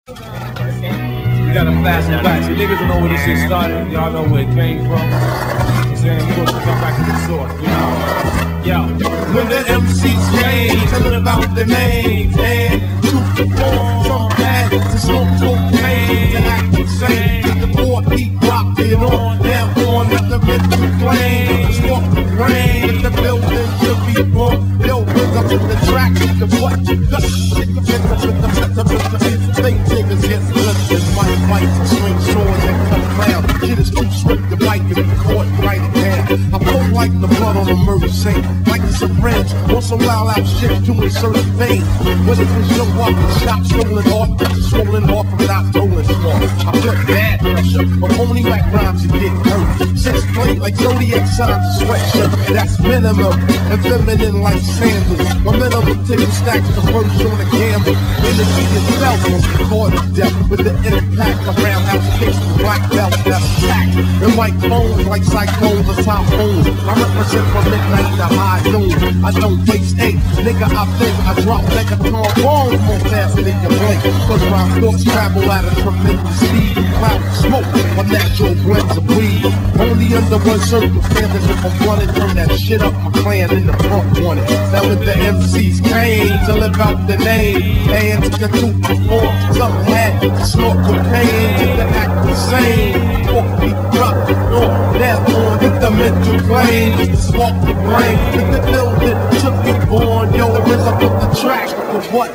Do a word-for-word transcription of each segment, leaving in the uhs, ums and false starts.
We got a flashback. So niggas don't know where this shit started. Y'all know where it came from. I'm saying we supposed to come back to the source. You know? Yo. When the M Cs change, tell them about the names and to perform some bad to smoke cocaine to act insane. The poor beat rock it on down on let the mental flame. Smoke the rain, the building should be born. Yo, bring up in the track, the what you got. Shit, the fit, the fit, the fit, the fit, the fit. Fake niggas get flipped and might fight and swing swords and come round. Shit is too swift to bite and be caught and write it down. I flow like the blood on a murder scene, like a syringe or some loud out shit to insert vein. Whether it was your walk and shot, stolen off, swollen off from not stolen small. I put bad pressure, but only like rhymes and get hurt. Six plate like zodiac signs, sweatshirt, that's minimum. And feminine like sandals. My minimum ticket stacks the first on the gamble. Energy itself was caught to death with the impact of roundhouse kicks and black belt that attack. And like phones, like cyclones or typhoons. I represent from midnight to high noon. I don't face eight, nigga. I think I drop like a trombone more faster than you blink. Cause my thoughts travel at a tremendous speed. Cloud smoke, my natural blends of weed. Only under one circumstance if I'm running, turn that shit up. My clan in the front wanted. Now with the M Cs came to live out the name. And to the two before some had to snort cocaine to the act the same. Fuck me, drop the door, that on hit the mental plane. Just to smoke the brain, hit the building, took me born. Yo, the rhythm of the track, for what?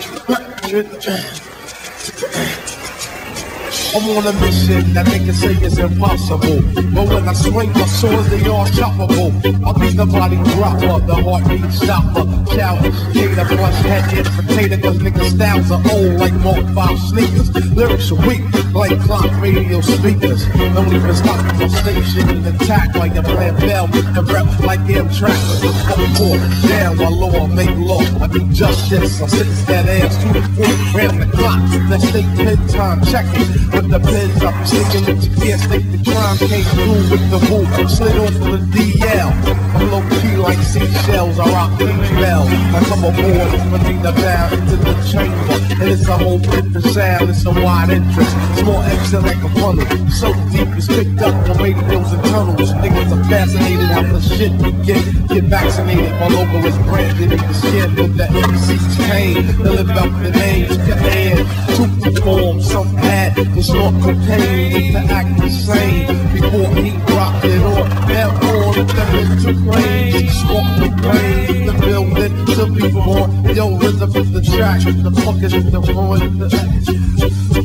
I'm on a mission that niggas say is impossible. But when I swing my swords, they all choppable. I'll be the body dropper, the heartbeat stopper. Challenge, gator, flush, head in potato. Cause niggas' styles are old like Mark five sneakers. Lyrics are weak like clock radio speakers. Don't even stop my station and attack like a plant bell. And rep like Amtrak. Fuck for down my law, make law. I do justice. I sit that ass to the foot, ram the clock. Let's take ten time, check it. With the pins up, sticking with you can't stake the crime, came through with the whoop, slid off of the D L. I'm low key like seashells, I rock the bell. I come aboard, Medina down into the chamber, and it's a whole different sound, it's a wide interest. It's more extra like a funnel, so deep it's picked up on radios and tunnels. Niggas are fascinated how the shit we get, get vaccinated. My logo is branded in the skin with the M Cs came to live out the name, to add, to perform, some ad. It's not cocaine to act the same. Before he rocked it on, now on the mental plane. Smoke the brain, the building to be born. Yo, rhythm is the track. The fuck is the point?